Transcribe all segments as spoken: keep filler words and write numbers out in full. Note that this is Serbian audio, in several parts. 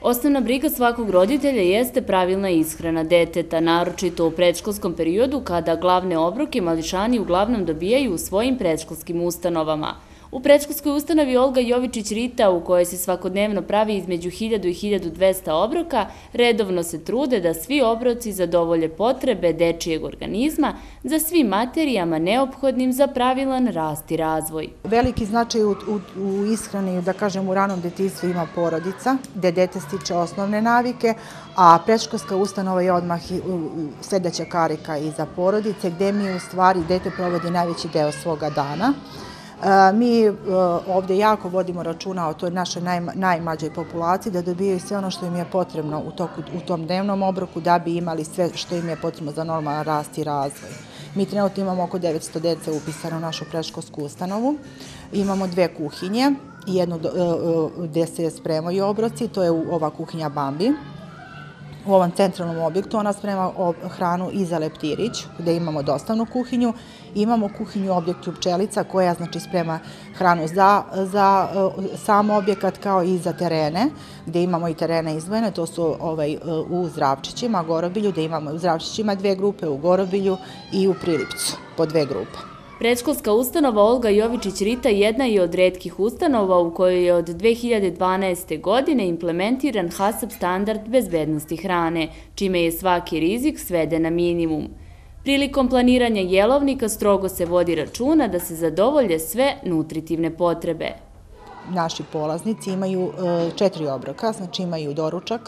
Osnovna briga svakog roditelja jeste pravilna ishrana deteta, naročito u predškolskom periodu kada glavne obroke mališani uglavnom dobijaju u svojim predškolskim ustanovama. U predškolskoj ustanovi Olga Jovičić-Rita, u kojoj se svakodnevno pravi između hiljadu i hiljadu dvesta obroka, redovno se trude da svi obroci zadovolje potrebe dečijeg organizma za svim materijama neophodnim za pravilan rast i razvoj. Veliki značaj u, u, u ishrani, da kažem, u ranom detinjstvu ima porodica, gde dete stiče osnovne navike, a predškolska ustanova je odmah sledeća karika iza porodice, gde mi u stvari dete provodi najveći deo svoga dana. Mi ovde jako vodimo računa o toj našoj najmlađoj populaciji da dobijaju sve ono što im je potrebno u, toku, u tom dnevnom obroku da bi imali sve što im je potrebno za normalan rast i razvoj. Mi trenutno imamo oko devetsto dece upisano u našu predškolsku ustanovu. Imamo dve kuhinje, jednu gde se spremaju obroci, to je ova kuhinja Bambi. U ovom centralnom objektu ona sprema hranu i za leptirić, gde imamo dostavnu kuhinju. Imamo kuhinju u objektu Pčelica koja znači sprema hranu za, za sam objekat kao i za terene, gde imamo i terene izdvojene, to su ovaj, u Zdravčićima, Gorobilju, gde imamo u Zdravčićima dve grupe, u Gorobilju i u Prilipcu po dve grupe. Predškolska ustanova Olga Jovičić-Rita jedna je od retkih ustanova u kojoj je od dve hiljade dvanaeste. godine implementiran HACCP standard bezbednosti hrane, čime je svaki rizik sveden na minimum. Prilikom planiranja jelovnika strogo se vodi računa da se zadovolje sve nutritivne potrebe. Naši polaznici imaju četiri obroka, znači imaju doručak,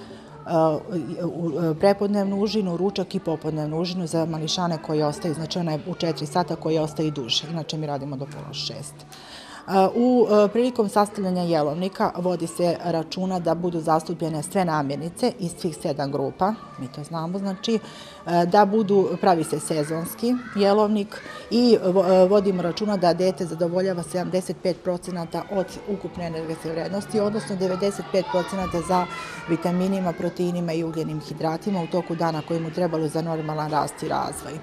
prepodnevnu užinu, ručak i popodnevnu užinu za mališane koji ostaju, znači ona je u četiri sata koji ostaju duže, inače mi radimo do pola šest. U prilikom sastavljanja jelovnika vodi se računa da budu zastupljene sve namirnice iz svih sedam grupa, mi to znamo, znači da budu, pravi se sezonski jelovnik i vodimo računa da dete zadovoljava sedamdeset pet procenata od ukupne energetske vrednosti, odnosno devedeset pet procenata za vitaminima, proteinima i ugljenim hidratima u toku dana koji mu trebalo za normalan rast i razvoj.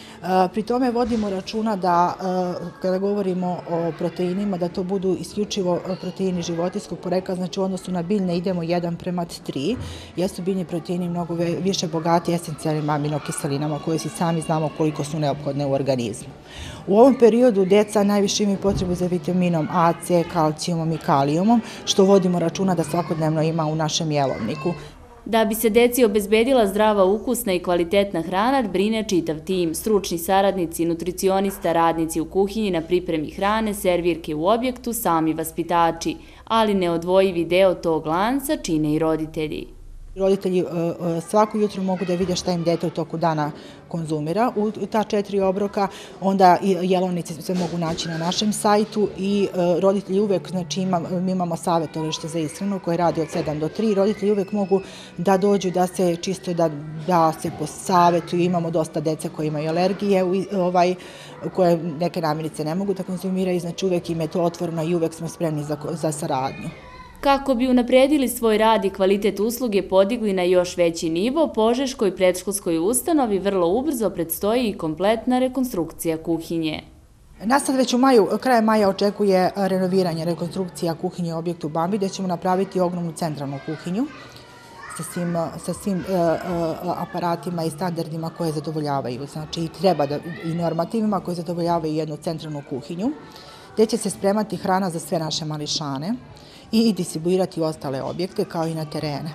Pri tome vodimo računa da, kada govorimo o proteinima, da to budu isključivo proteini životinjskog porekla, znači u odnosu na biljne idemo jedan prema tri, jer su biljni proteini mnogo više bogati esencijalnim aminokiselinama koje si sami znamo koliko su neophodne u organizmu. U ovom periodu deca najviše imaju potrebu za vitaminom A, C, kalcijumom i kalijumom, što vodimo računa da svakodnevno ima u našem jelovniku. Da bi se deci obezbedila zdrava, ukusna i kvalitetna hrana, brine čitav tim, stručni saradnici, nutricionista, radnici u kuhinji na pripremi hrane, servirke u objektu, sami vaspitači, ali neodvojivi deo tog lanca čine i roditelji. Roditelji svako jutro mogu da vide šta im dete u toku dana konzumira u ta četiri obroka, onda jelovnice se mogu naći na našem sajtu i roditelji uvek, znači mi imamo savjetovalište za ishranu koje radi od sedam do tri, roditelji uvek mogu da dođu da se čisto da, da se posavjetuju, imamo dosta dece koji imaju alergije, ovaj, koje neke namirnice ne mogu da konzumiraju, znači uvek im je to otvoreno i uvek smo spremni za, za saradnju. Kako bi unapredili svoj rad i kvalitet usluge podigli na još veći nivo, Požeškoj predškolskoj ustanovi vrlo ubrzo predstoji i kompletna rekonstrukcija kuhinje. Nas sad već u maju, krajem maja očekuje renoviranje, rekonstrukcija kuhinje u objektu Bambi, gde ćemo napraviti ogromnu centralnu kuhinju sa svim, sa svim uh, uh, aparatima i standardima koje zadovoljavaju, znači i treba da, i normativima koje zadovoljavaju jednu centralnu kuhinju, gde će se spremati hrana za sve naše mališane i distribuirati ostale objekte kao i na terene.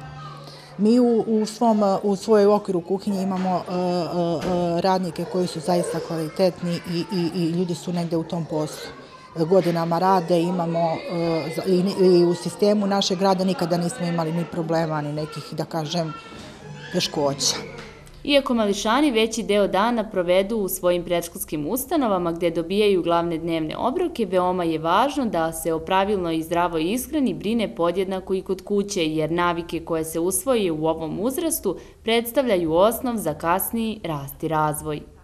Mi u, u, svom, u svojoj okviru kuhinje imamo uh, uh, radnike koji su zaista kvalitetni i, i, i ljudi su negde u tom poslu. Godinama rade, imamo uh, i, i u sistemu našeg rada nikada nismo imali ni problema, ni nekih, da kažem, teškoća. Iako mališani veći deo dana provedu u svojim predškolskim ustanovama gde dobijaju glavne dnevne obroke, veoma je važno da se o pravilnoj i zdravoj ishrani brine podjednako i kod kuće, jer navike koje se usvoje u ovom uzrastu predstavljaju osnov za kasniji rast i razvoj.